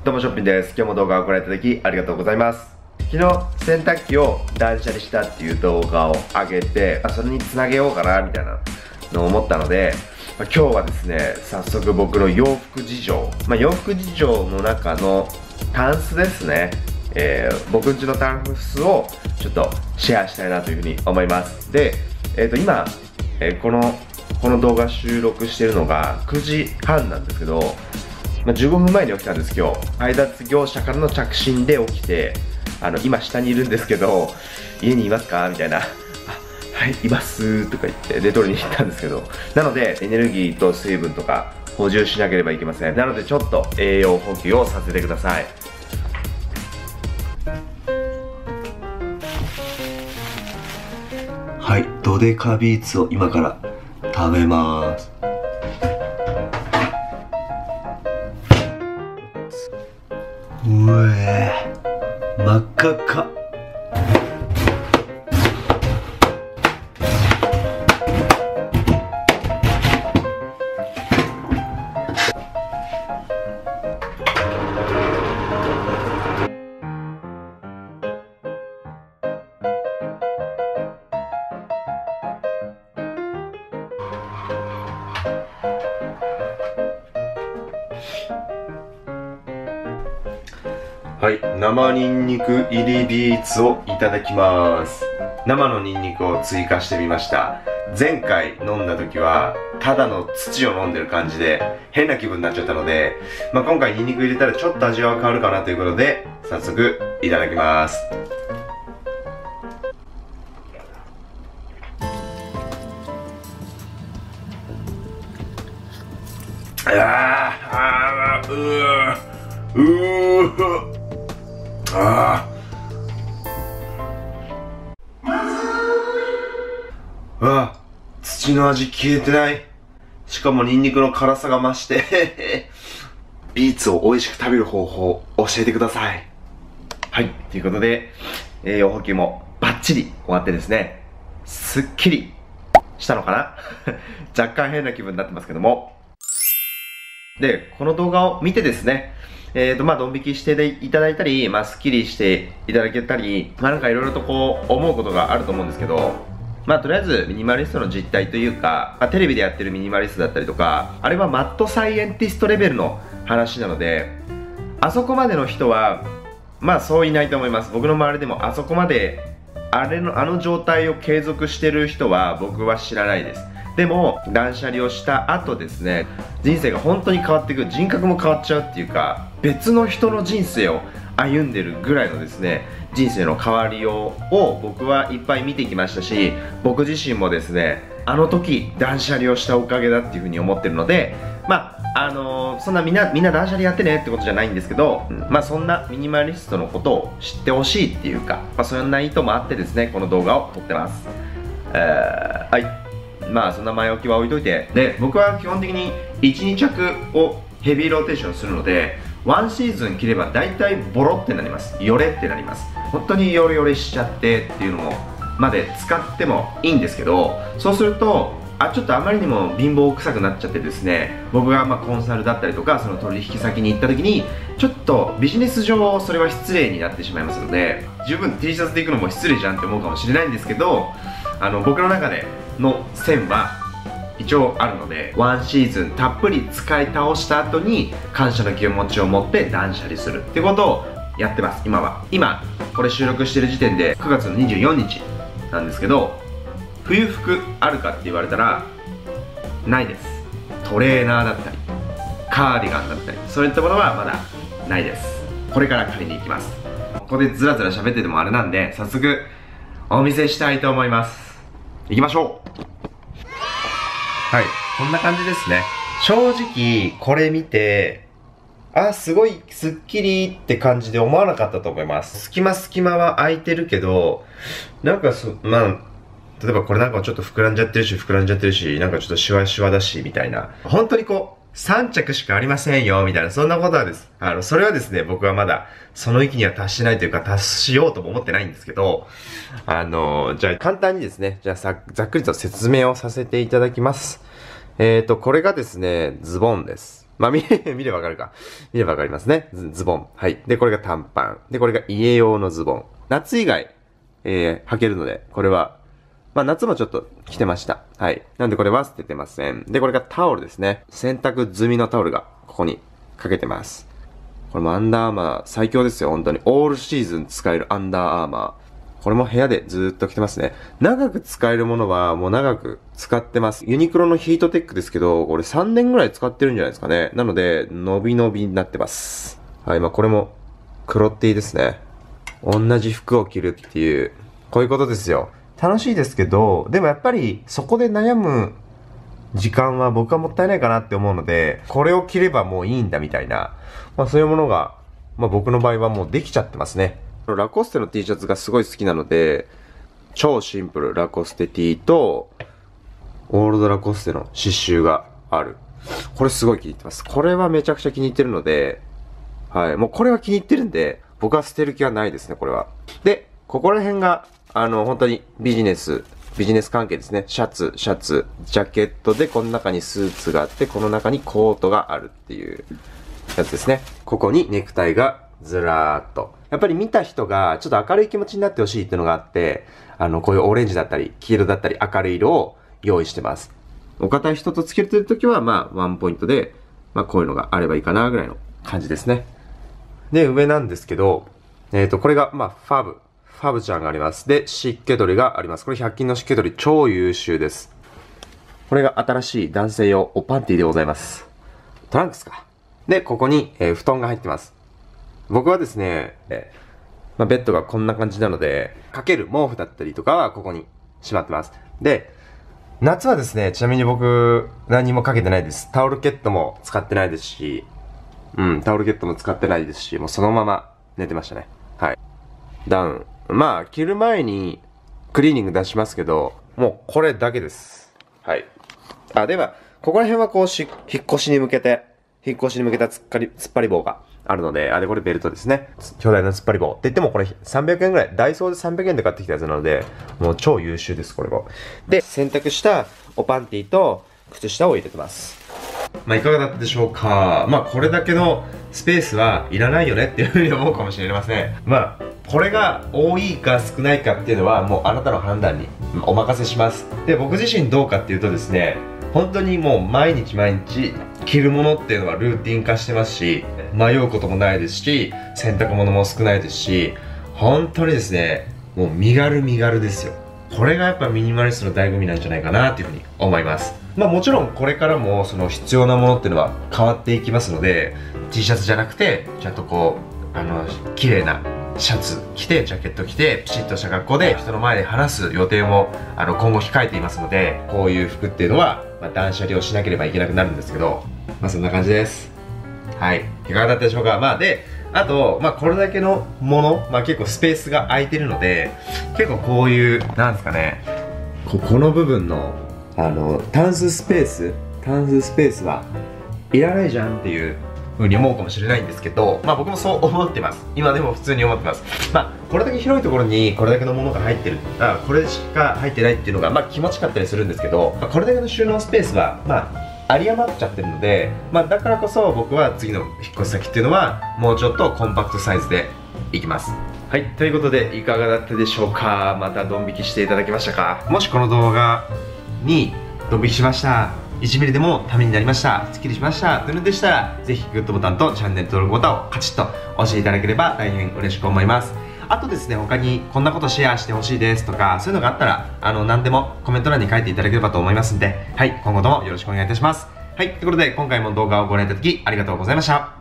どうもショッピンです。今日も動画をご覧いただきありがとうございます。昨日洗濯機を断捨離したっていう動画を上げて、それにつなげようかなみたいなのを思ったので、今日はですね、早速僕の洋服事情、洋服事情の中のタンスですね。僕んちのタンスをちょっとシェアしたいなというふうに思います。で、今、この動画収録してるのが9時半なんですけど、15分前に起きたんです今日。配達業者からの着信で起きて、今下にいるんですけど、家にいますかみたいな。はい、いますとか言って、で、取りに行ったんですけど。なので、エネルギーと水分とか補充しなければいけません。なので、ちょっと栄養補給をさせてください。 はい、ドデカビーツを今から食べます。うえー、真っ赤っか。 はい、生ニンニク入りビーツをいただきます。生のニンニクを追加してみました。前回飲んだ時はただの土を飲んでる感じで変な気分になっちゃったので、今回ニンニク入れたらちょっと味は変わるかなということで、早速いただきます。土の味消えてない。しかもニンニクの辛さが増してビーツを美味しく食べる方法を教えてください。はい、ということで栄養補給もバッチリ終わってですね、すっきりしたのかな若干変な気分になってますけども。で、この動画を見てですね、ドン引きしていただいたり、スッキリしていただけたり、なんかいろいろとこう思うことがあると思うんですけど、とりあえずミニマリストの実態というか、テレビでやってるミニマリストだったりとか、あれはマッドサイエンティストレベルの話なので、あそこまでの人はそういないと思います。僕の周りでもあそこまであの状態を継続してる人は僕は知らないです。でも断捨離をした後ですね、人生が本当に変わっていく、人格も変わっちゃうっていうか、別の人の人生を歩んでるぐらいのですね、人生の変わりようを僕はいっぱい見てきましたし、僕自身もですね、あの時断捨離をしたおかげだっていうふうに思ってるので、そんなみんな断捨離やってねってことじゃないんですけど、そんなミニマリストのことを知ってほしいっていうか、そんな意図もあってですね、この動画を撮ってます。はい。そんな前置きは置いといて、で、僕は基本的に1、2着をヘビーローテーションするので、ワンシーズン着れば大体ボロってなります。ヨレってなります。本当にヨレヨレしちゃってっていうのもまで使ってもいいんですけど、そうするとちょっとあまりにも貧乏臭くなっちゃってですね、僕がコンサルだったりとかその取引先に行った時にちょっとビジネス上それは失礼になってしまいますので、十分 T シャツで行くのも失礼じゃんって思うかもしれないんですけど、僕の中での線は一応あるので、ワンシーズンたっぷり使い倒した後に感謝の気持ちを持って断捨離するってことをやってます。今これ収録してる時点で9月の24日なんですけど、冬服あるかって言われたらないです。トレーナーだったりカーディガンだったりそういったものはまだないです。これから借りに行きます。ここでずらずら喋っててもあれなんで、早速お見せしたいと思います。行きましょう。はい、こんな感じですね。正直これ見てすごいスッキリって感じで思わなかったと思います。隙間は空いてるけど、なんか例えばこれなんかちょっと膨らんじゃってるし、なんかちょっとシワシワだしみたいな、本当に3着しかありませんよみたいな、そんなことはです。それはですね、僕はまだその域には達しないというか、達しようとも思ってないんですけど、じゃあ簡単にですね、じゃあざっくりと説明をさせていただきます。これがですね、ズボンです。 まあ、見ればわかるか。見ればわかりますね。ズボン。はい。で、これが短パン。で、これが家用のズボン。夏以外、履けるので、これは、まあ、夏もちょっと着てました。はい。なんでこれは捨ててません。で、これがタオルですね。洗濯済みのタオルが、ここにかけてます。これもアンダーアーマー最強ですよ、本当に。オールシーズン使えるアンダーアーマー。これも部屋でずーっと着てますね。長く使えるものはもう長く使ってます。ユニクロのヒートテックですけど、これ3年ぐらい使ってるんじゃないですかね。なので、伸び伸びになってます。はい、まあこれも黒 T ですね。同じ服を着るっていう、こういうことですよ。楽しいですけど、でもやっぱりそこで悩む時間は僕はもったいないかなって思うので、これを着ればもういいんだみたいな、まあそういうものが、まあ僕の場合はもうできちゃってますね。ラコステの T シャツがすごい好きなので、超シンプルラコステ T と、オールドラコステの刺繍がある。これすごい気に入ってます。これはめちゃくちゃ気に入ってるので、はい、もうこれは気に入ってるんで、僕は捨てる気はないですね、これは。で、ここら辺が、本当にビジネス関係ですね。シャツ、ジャケットで、この中にスーツがあって、この中にコートがあるっていうやつですね。ここにネクタイがずらーっと。やっぱり見た人がちょっと明るい気持ちになってほしいっていうのがあって、こういうオレンジだったり、黄色だったり、明るい色を用意してます。お堅い人とつけてるときは、まあ、ワンポイントで、まあ、こういうのがあればいいかな、ぐらいの感じですね。で、上なんですけど、これが、まあ、ファブちゃんがあります。で、湿気取りがあります。これ100均の湿気取り超優秀です。これが新しい男性用おパンティでございます。トランクスか。で、ここに、布団が入ってます。僕はですね、まあ、ベッドがこんな感じなので、かける毛布だったりとかはここにしまってます。で、夏はですね、ちなみに僕、何もかけてないです。タオルケットも使ってないですし、タオルケットも使ってないですし、もうそのまま寝てましたね。はい。ダウン。まあ、着る前にクリーニング出しますけど、もうこれだけです。はい。あ、では、ここら辺はこう引っ越しに向けた突っ張り棒があるので、これベルトですね。巨大な突っ張り棒。って言ってもこれ300円ぐらい。ダイソーで300円で買ってきたやつなので、もう超優秀です、これも。で、洗濯したおパンティと靴下を入れてます。まあ、いかがだったでしょうか。まあ、これだけのスペースはいらないよねっていうふうに思うかもしれません。まあ、これが多いか少ないかっていうのはもうあなたの判断にお任せします。で、僕自身どうかっていうとですね、本当にもう毎日着るものっていうのはルーティン化してますし、迷うこともないですし、洗濯物も少ないですし、本当にですね、もう身軽ですよ。これがやっぱミニマリストの醍醐味なんじゃないかなっていうふうに思います。まあもちろんこれからもその必要なものっていうのは変わっていきますので、 T シャツじゃなくてちゃんとこう綺麗なシャツ着てジャケット着てピシッとした格好で人の前で話す予定も今後控えていますので、こういう服っていうのは、まあ、断捨離をしなければいけなくなるんですけど、まあそんな感じです。はい、いかがだったでしょうか。まあで、あと、まあこれだけのもの、まあ結構スペースが空いてるので、結構こういうなんですかね、この部分のタンススペースはいらないじゃんっていう風に思うかもしれないんですけど、まあ僕もそう思ってます。今でも普通に思ってます。まあこれだけ広いところにこれだけのものが入ってる、これしか入ってないっていうのがまあ気持ちよかったりするんですけど、まあ、これだけの収納スペースはまあ有り余っちゃってるので、まあだからこそ僕は次の引っ越し先っていうのはもうちょっとコンパクトサイズでいきます。はい、ということでいかがだったでしょうか。またドン引きしていただけましたか。もしこの動画にドン引きしました、1ミリでもためになりました、スッキリしましたというのでしたら、ぜひグッドボタンとチャンネル登録ボタンをカチッと押していただければ大変嬉しく思います。あとですね、他にこんなことシェアしてほしいですとか、そういうのがあったら何でもコメント欄に書いていただければと思いますんで、はい、今後ともよろしくお願いいたします。はい、ということで今回も動画をご覧いただきありがとうございました。